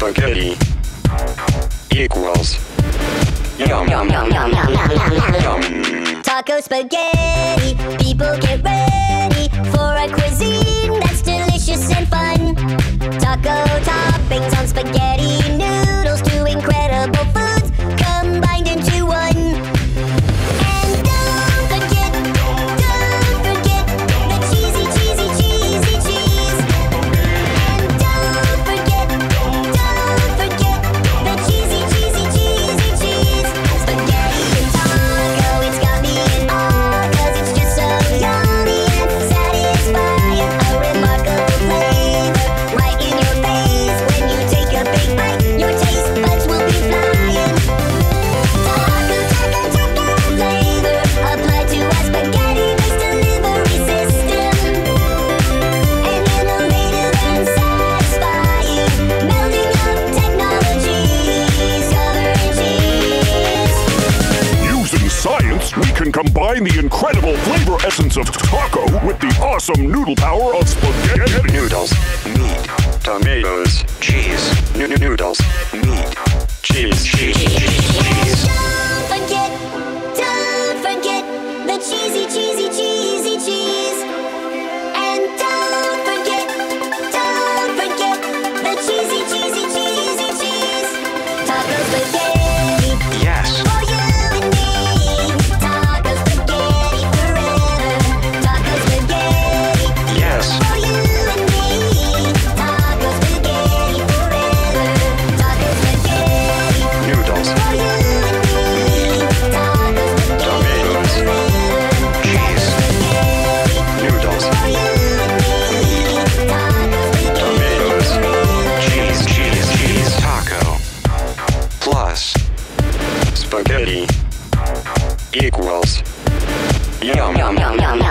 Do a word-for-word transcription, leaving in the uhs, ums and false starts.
Spaghetti equals yum yum yum yum yum yum yum yum. Taco spaghetti, people get ready for a cuisine that's delicious and fun. Taco toppings on spaghetti noodles, two incredible foods combined into one. And don't forget, don't forget the cheesy, cheesy, cheesy cheese. And don't forget, don't forget the cheesy, cheesy, cheesy cheese. Spaghetti and taco, it's got me in awe, 'cause it's just so yummy and satisfying. A remarkable flavor right in your face. When you take a big bite, your taste buds will be flying. Taco, taco, taco flavor applied to a spaghetti-based delivery system. An innovative and satisfying melding of technologies covering cheese. Using science, we can combine the incredible flavor essence of taco with the awesome noodle power of spaghetti. Noodles, meat, tomatoes, cheese. N- noodles, meat, cheese, cheese, cheese, cheese. Don't forget, don't forget the cheesy, cheesy, cheesy cheese. And don't forget, don't forget the cheesy, cheesy, cheesy cheese. Taco spaghetti Yes. for you and me. Taco spaghetti forever. Taco spaghetti Yes. for you and me. Taco spaghetti forever. Taco spaghetti Noodles, for you and me. Taco spaghetti tomatoes, forever. cheese. Noodles, For you and me. Taco spaghetti tomatoes, forever. cheese, cheese, cheese. Taco plus spaghetti equals yum yum yum yum yum.